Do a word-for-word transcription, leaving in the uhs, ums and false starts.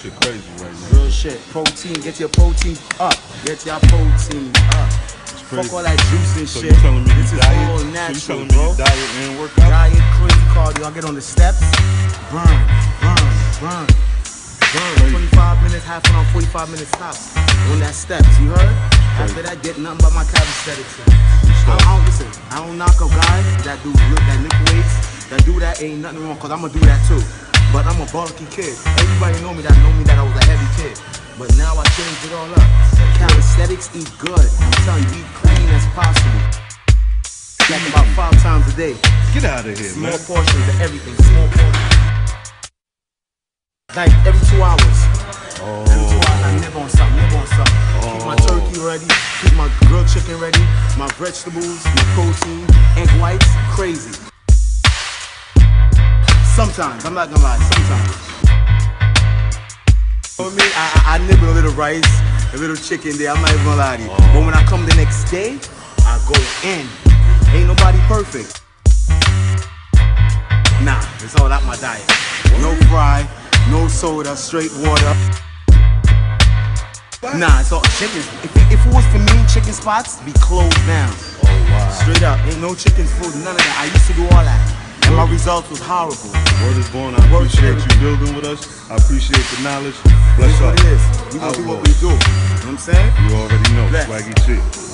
shit crazy right now. Real shit. Protein. Get your protein up. Get your protein up. Fuck all that juice and so shit. You telling me this you is diet, all natural, so you telling bro. me you diet and work out? Diet, crazy cardio. I get on the steps. Burn, burn, burn, burn. twenty-five minutes, half an hour, forty-five minutes tops. On that steps, you heard? After that, get nothing but my calisthenics. I don't listen. I don't knock a guy that do that lift weights. That do that ain't nothing wrong, cause I'ma do that too. But I'm a bulky kid. Everybody know me that know me that I was a heavy kid. But now I changed it all up. Calisthenics, eat good. I'm telling you, eat clean as possible. Like about five times a day. Get out of here, Small man. Small portions of everything. Small portions. Like every two hours. Oh. Every two hours, I nib on something, nib on something. Oh. Keep my turkey ready. Keep my grilled chicken ready. My vegetables, my protein, egg whites, crazy. Sometimes, I'm not gonna lie, sometimes. You know what I mean? I, I, I nibble a little rice, a little chicken there, I'm not even gonna lie to you. Oh. But when I come the next day, I go in. Ain't nobody perfect. Nah, it's all out my diet. No fry, no soda, straight water. Nah, it's all chicken. If it, if it was for me, chicken spots be closed down. Oh, wow. Straight up, ain't no chicken food, none of that. I used to do all that. And my results was horrible. Word is born. I appreciate you building with us. I appreciate the knowledge. Bless That's up. what it is. We gonna do what we do. You know what I'm saying? You already know. Bless. Swaggy T.